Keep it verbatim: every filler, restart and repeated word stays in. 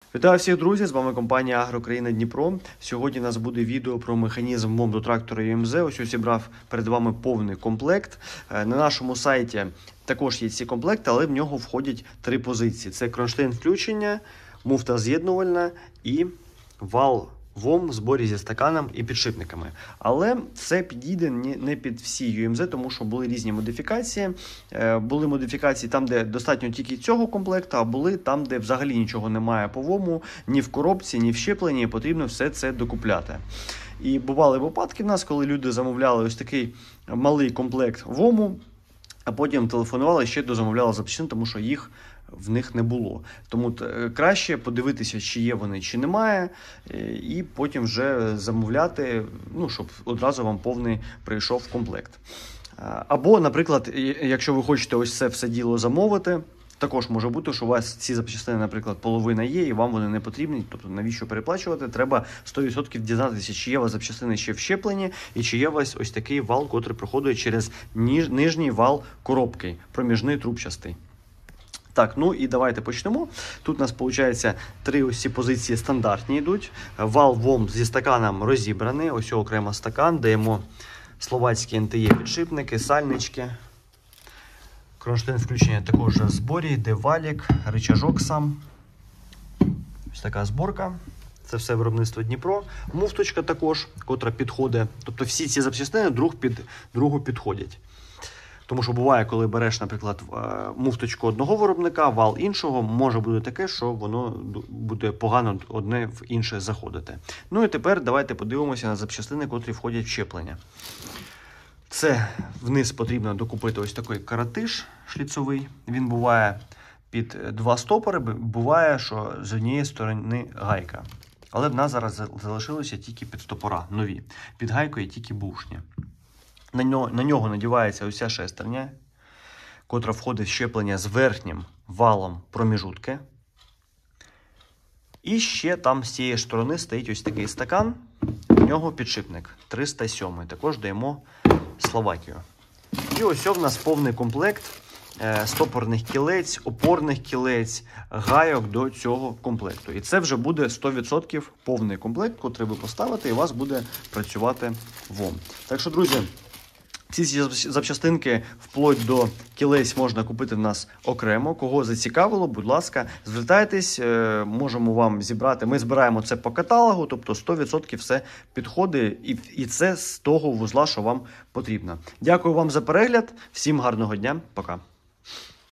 Вітаю всіх, друзі! З вами компанія Агрокраїна Дніпро. Сьогодні у нас буде відео про механізм МОМ до трактора ю ем зет. Ось ось зібрав перед вами повний комплект. На нашому сайті також є ці комплекти, але в нього входять три позиції. Це кронштейн включення, муфта з'єднувальна і вал ВОМ в зборі зі стаканом і підшипниками. Але це підійде не під всі ю ем зет, тому що були різні модифікації. Були модифікації там, де достатньо тільки цього комплекту, а були там, де взагалі нічого немає по ВОМу, ні в коробці, ні в щепленні, потрібно все це докупляти. І бували випадки в нас, коли люди замовляли ось такий малий комплект ВОМу, а потім телефонували, ще дозамовляли запчастини, тому що їх в них не було. Тому краще подивитися, чи є вони, чи немає, і потім вже замовляти, ну, щоб одразу вам повний прийшов комплект. Або, наприклад, якщо ви хочете ось це все діло замовити, також може бути, що у вас ці запчастини, наприклад, половина є, і вам вони не потрібні, тобто навіщо переплачувати, треба сто відсотків дізнатися, чи є у вас запчастини ще вщеплені, і чи є у вас ось такий вал, котрий проходить через ніж, нижній вал коробки, проміжний трубчастий. Так, ну і давайте почнемо. Тут у нас, виходить, три ось ці позиції стандартні йдуть. Вал ВОМ зі стаканом розібраний, ось окремо стакан, даємо словацькі ен те є підшипники, сальнички. Кронштейн включення також в зборі, йде валік, рычажок сам. Ось така зборка. Це все виробництво Дніпро. Муфточка також, котра підходить. Тобто всі ці запчастини друг під другу підходять. Тому що буває, коли береш, наприклад, муфточку одного виробника, вал іншого, може бути таке, що воно буде погано одне в інше заходити. Ну і тепер давайте подивимося на запчастини, котрі входять в щеплення. Це вниз потрібно докупити ось такий каратиш шліцовий. Він буває під два стопори, буває, що з однієї сторони гайка. Але в нас зараз залишилося тільки під стопора, нові. Під гайкою тільки бушні. На нього, на нього надівається ось ця шестерня, котра входить в щеплення з верхнім валом проміжутки. І ще там з цієї сторони стоїть ось такий стакан, в нього підшипник триста сім, також даємо Словакію. І ось у нас повний комплект стопорних кілець, опорних кілець, гайок до цього комплекту. І це вже буде сто відсотків повний комплект, котрий ви поставите, і у вас буде працювати ВОМ. Так що, друзі, ці запчастинки вплоть до кілець можна купити в нас окремо. Кого зацікавило, будь ласка, звертайтесь, можемо вам зібрати. Ми збираємо це по каталогу, тобто сто відсотків все підходить, і, і це з того вузла, що вам потрібно. Дякую вам за перегляд, всім гарного дня, пока.